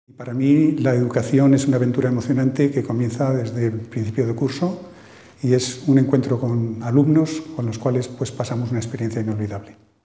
Para mí la educación es una aventura emocionante que comienza desde el principio de curso y es un encuentro con alumnos con los cuales pasamos una experiencia inolvidable.